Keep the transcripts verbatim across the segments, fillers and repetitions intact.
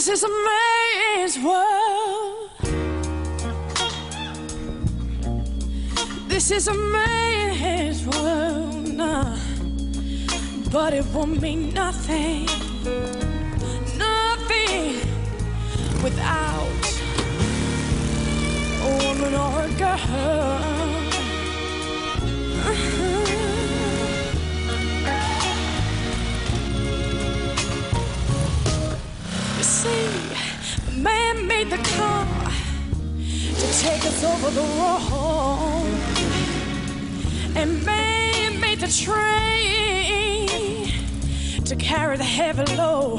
This is a man's world. This is a man's world, nah. But it won't mean nothing, nothing without a woman or a girl. Uh-huh. You see, man made the car to take us over the road, and man made the train to carry the heavy load.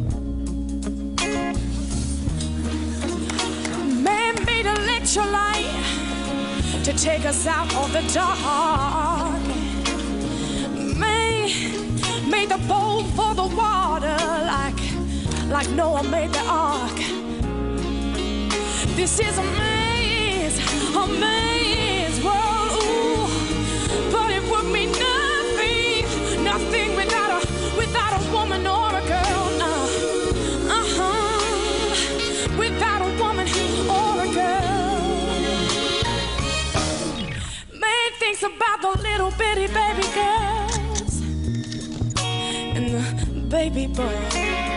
Man made a lecture light to take us out of the dark. Man made the boat for the water like, like Noah made the ark. This is a man's, a man's world, ooh, but it would mean nothing, nothing without a, without a woman or a girl, no. Uh-huh, without a woman or a girl. Man thinks about the little bitty baby girls and the baby boys.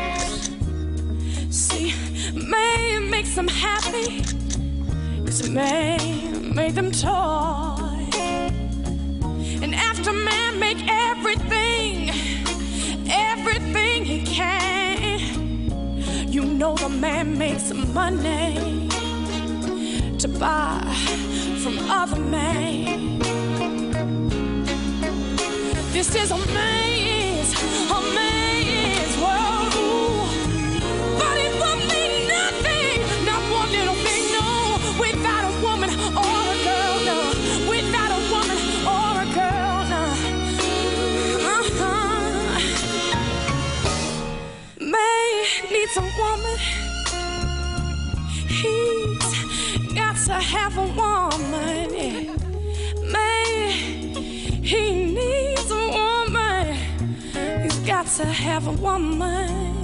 See, man makes them happy, 'cause man made them toy. And after man make everything, everything he can, you know the man makes money to buy from other men. This is a man's, a man's world, ooh, but it won't mean nothing, not one little thing, no, without a woman or a girl, no, without a woman or a girl, no. Uh-huh. Man needs a woman, he's got to have a woman, yeah. Man, he needs a woman, he's got to have a woman.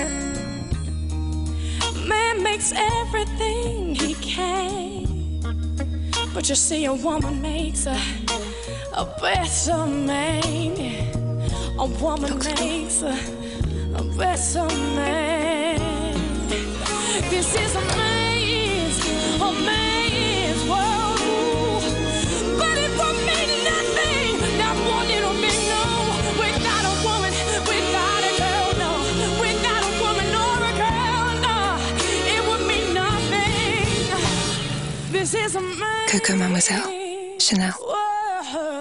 Man makes everything he can, but you see a woman makes a, a better man, yeah. A woman makes a, a better man. This is a man's, a man's world, ooh, but it won't mean nothing, not one little bit, no, without a woman, without a girl, no, without a woman or a girl, no, it would mean nothing. This is a man's COCO Mademoiselle, Chanel. world.